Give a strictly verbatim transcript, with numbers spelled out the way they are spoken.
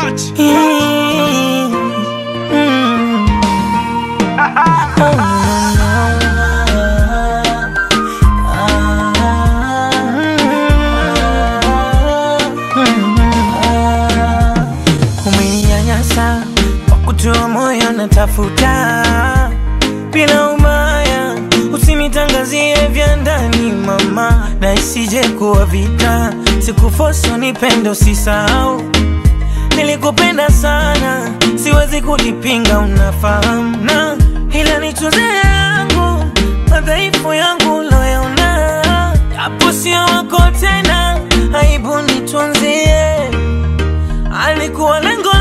touch. Mm, mm. Oh, umeninyanyasa kwa kutoa moyo natafuta bila umaya, usinitangazie vya ndani mama, na isije kuwa vita. Sikufoso nipende usisahau, nilikupenda sana, siwezi kulipinga unafahamu, na ila nitunze yangu madhaifu yangu uloyaona, hapo sio wako tena, aibu nitunzie. Alikuwa lengo